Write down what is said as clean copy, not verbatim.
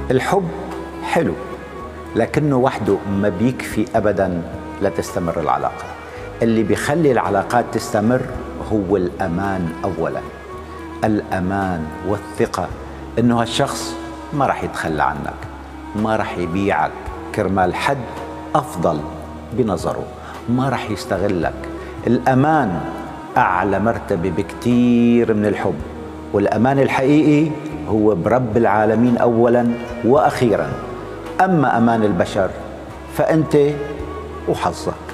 الحب حلو، لكنه وحده ما بيكفي أبداً لتستمر العلاقة. اللي بيخلي العلاقات تستمر هو الأمان أولاً، الأمان والثقة إنه هالشخص ما رح يتخلى عنك، ما رح يبيعك كرمال حد أفضل بنظره، ما رح يستغلك. الأمان أعلى مرتبة بكتير من الحب، والأمان الحقيقي هو برب العالمين أولاً وأخيراً. أما أمان البشر فأنت وحظك.